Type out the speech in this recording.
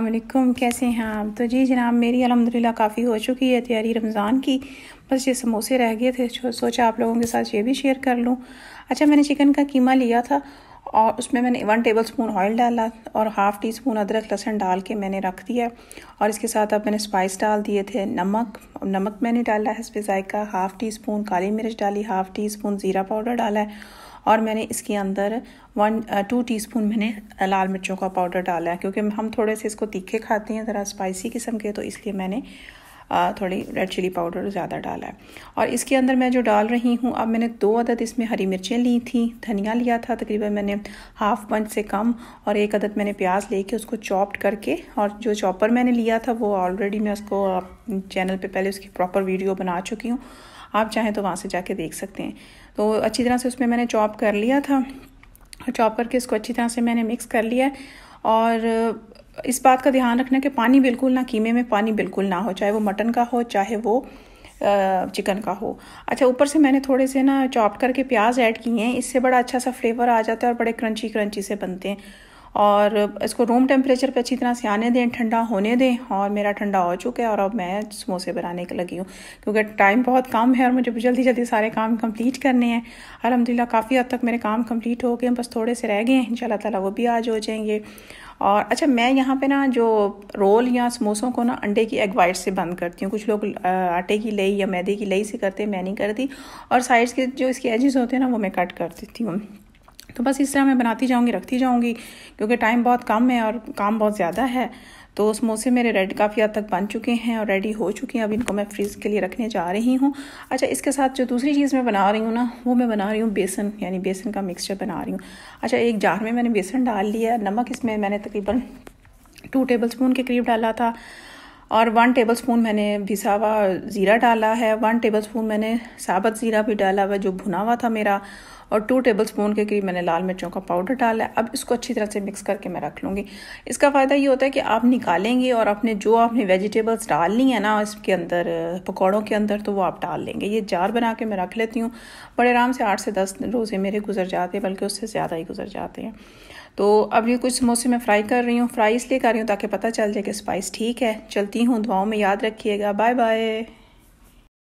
वालेकुम, कैसे हैं आप? तो जी जनाब, मेरी अल्हम्दुलिल्लाह काफ़ी हो चुकी है तैयारी रमज़ान की। बस ये समोसे रह गए थे, सोचा आप लोगों के साथ ये भी शेयर कर लूँ। अच्छा, मैंने चिकन का कीमा लिया था और उसमें मैंने 1 टेबलस्पून ऑयल डाला और हाफ़ टी स्पून अदरक लहसुन डाल के मैंने रख दिया। और इसके साथ अब मैंने स्पाइस डाल दिए थे, नमक मैंने डाला है इसमें जायका, हाफ़ टी स्पून काली मिर्च डाली, हाफ़ टी स्पून ज़ीरा पाउडर डाला है और मैंने इसके अंदर 2 टीस्पून मैंने लाल मिर्चों का पाउडर डाला है, क्योंकि हम थोड़े से इसको तीखे खाते हैं, ज़रा स्पाइसी किस्म के, तो इसलिए मैंने थोड़ी रेड चिली पाउडर ज़्यादा डाला है। और इसके अंदर मैं जो डाल रही हूँ, अब मैंने 2 अदद इसमें हरी मिर्चें ली थी, धनिया लिया था तकरीबन मैंने हाफ़ पंच से कम, और 1 अदद मैंने प्याज लेके उसको चॉप्ड करके, और जो चॉपर मैंने लिया था वो ऑलरेडी मैं उसको चैनल पे पहले उसकी प्रॉपर वीडियो बना चुकी हूँ, आप चाहें तो वहाँ से जाके देख सकते हैं। तो अच्छी तरह से उसमें मैंने चॉप कर लिया था और चॉप करके इसको अच्छी तरह से मैंने मिक्स कर लिया है। और इस बात का ध्यान रखना कि पानी बिल्कुल ना, कीमे में पानी बिल्कुल ना हो, चाहे वो मटन का हो चाहे वो चिकन का हो। अच्छा, ऊपर से मैंने थोड़े से ना चॉप करके प्याज ऐड किए हैं, इससे बड़ा अच्छा सा फ्लेवर आ जाता है और बड़े क्रंची क्रंची से बनते हैं। और इसको रूम टेम्परेचर पे अच्छी तरह से आने दें, ठंडा होने दें। और मेरा ठंडा हो चुका है और अब मैं समोसे बनाने के लगी हूँ, क्योंकि टाइम बहुत कम है और मुझे जल्दी जल्दी सारे काम कंप्लीट करने हैं। अल्हम्दुलिल्लाह काफ़ी हद तक मेरे काम कंप्लीट हो गए, बस थोड़े से रह गए हैं, इंशाल्लाह ताला वो भी आज हो जाएंगे। और अच्छा, मैं यहाँ पे ना जो रोल या समोसों को ना अंडे की एग वाइट से बंद करती हूँ। कुछ लोग आटे की लई या मैदे की लई से करते हैं, मैं नहीं करती। और साइड्स के जो इसके एजेस होते हैं ना, वो मैं कट कर देती हूँ। तो बस इस तरह मैं बनाती जाऊँगी, रखती जाऊँगी, क्योंकि टाइम बहुत कम है और काम बहुत ज़्यादा है। तो समोसे मेरे रेडी काफ़ी हद तक बन चुके हैं और रेडी हो चुके हैं। अब इनको मैं फ्रीज़ के लिए रखने जा रही हूँ। अच्छा, इसके साथ जो दूसरी चीज़ मैं बना रही हूँ ना, वो मैं बना रही हूँ बेसन, यानी बेसन का मिक्सचर बना रही हूँ। अच्छा, एक जार में मैंने बेसन डाल लिया, नमक इसमें मैंने तकरीबन 2 टेबलस्पून के करीब डाला था, और 1 टेबलस्पून मैंने भिसा हुआ ज़ीरा डाला है, 1 टेबलस्पून मैंने साबुत ज़ीरा भी डाला हुआ जो भुना हुआ था मेरा, और 2 टेबलस्पून के करीब मैंने लाल मिर्चों का पाउडर डाला है। अब इसको अच्छी तरह से मिक्स करके मैं रख लूँगी। इसका फ़ायदा ये होता है कि आप निकालेंगे और अपने जो आपने वेजिटेबल्स डालनी है ना इसके अंदर, पकौड़ों के अंदर, तो वो आप डाल लेंगे। ये जार बना के मैं रख लेती हूँ, बड़े आराम से 8 से 10 रोज़े मेरे गुजर जाते हैं, बल्कि उससे ज़्यादा ही गुजर जाते हैं। तो अब ये कुछ समोसे मैं फ्राई कर रही हूँ। फ्राई इसलिए कर रही हूँ ताकि पता चल जाए कि स्पाइस ठीक है। चलती हूँ, दुआओं में याद रखिएगा। Bye bye.